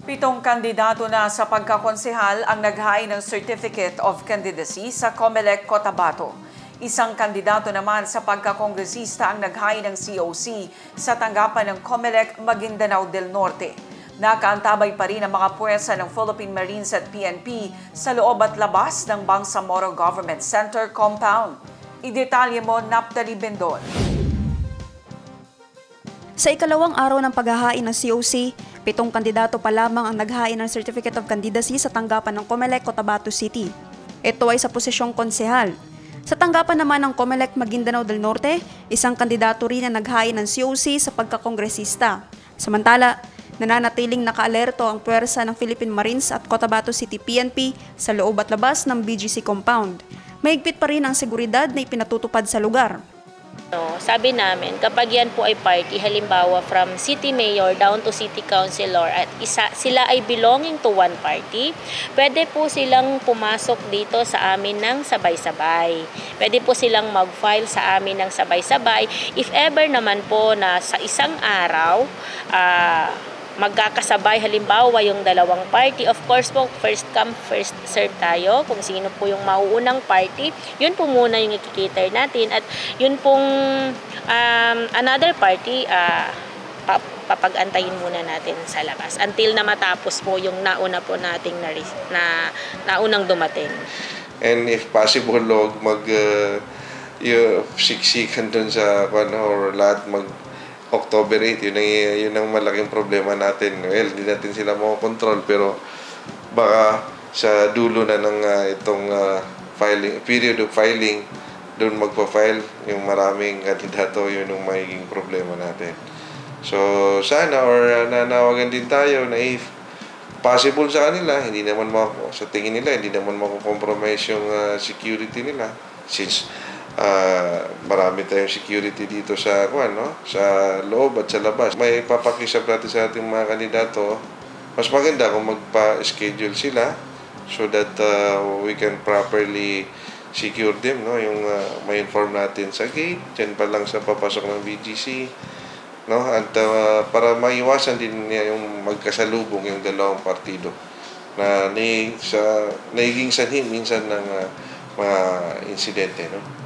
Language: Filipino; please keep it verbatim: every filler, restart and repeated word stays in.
Pitong kandidato na sa pagkakonsehal ang naghain ng Certificate of Candidacy sa Comelec Cotabato. Isang kandidato naman sa pagkakongresista ang naghain ng C O C sa tanggapan ng Comelec Maguindanao del Norte. Nakaantabay pa rin ang mga puwersa ng Philippine Marines at P N P sa loob at labas ng Bangsamoro Government Center compound. Idetalye mo, Naphtali Bendon. Sa ikalawang araw ng paghahain ng C O C, pitong kandidato pa lamang ang naghain ng Certificate of Candidacy sa tanggapan ng Comelec Cotabato City. Ito ay sa posisyong konsehal. Sa tanggapan naman ng Comelec Maguindanao del Norte, isang kandidato rin ang naghain ng C O C sa pagkakongresista. Samantala, nananatiling nakaalerto ang puwersa ng Philippine Marines at Cotabato City P N P sa loob at labas ng B G C compound. Mahigpit pa rin ang seguridad na ipinatutupad sa lugar. No, sabi namin, kapag yan po ay party, halimbawa from city mayor down to city councilor at isa, sila ay belonging to one party, pwede po silang pumasok dito sa amin ng sabay-sabay. Pwede po silang mag-file sa amin ng sabay-sabay. If ever naman po na sa isang araw, ah, uh, magkakasabay halimbawa yung dalawang party, of course po first come first serve tayo kung sino po yung mauunang party, yun po muna yung i-cater natin at yun pong um, another party uh, papag-antayin muna natin sa labas until na matapos po yung nauna po nating na, na naunang dumating. And if possible, log mag uh, yung siksikan dun sa ano, or lahat mag October eighth, yun ang, yun ang malaking problema natin. Well, hindi natin sila makokontrol, pero baka sa dulo na ng uh, itong uh, filing, period of filing, doon magpa-file yung maraming kandidato, yun ang magiging problema natin. So, sana, or uh, nanawagan din tayo na if possible sa kanila, hindi naman mako, sa tingin nila, hindi naman mako-compromise yung uh, security nila. Since Uh, marami tayong security dito sa kuan, no? Sa loob at sa labas. May papakisap natin sa ating mga kandidato. Mas maganda kung magpa-schedule sila so that uh, we can properly secure them, no? Yung uh, may inform natin sa gate, dyan pa lang sa papasok ng B G C, no? At uh, para maiwasan din niya yung magkasalubong yung dalawang partido na ni sa nagiging sanhi minsan ng uh, mga insidente, no?